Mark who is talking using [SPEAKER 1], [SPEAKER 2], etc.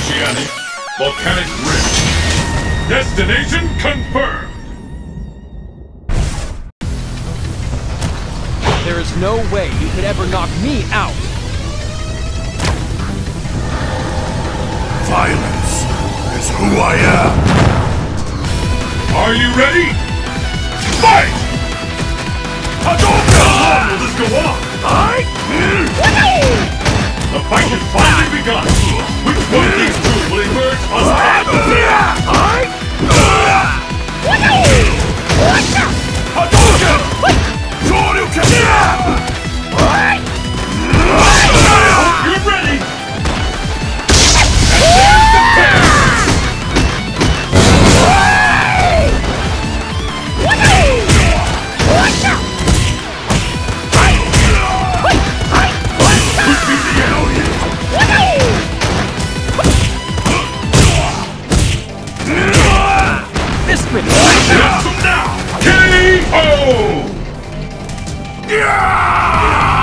[SPEAKER 1] Oceanic Volcanic Rift. Destination confirmed!
[SPEAKER 2] There is no way you could ever knock me out!
[SPEAKER 3] Violence is who I am!
[SPEAKER 1] Are you ready? Fight! How long will this go on? The fight has finally begun! Which one of these two will emerge You're ready! And there's the pair! Now! K.O.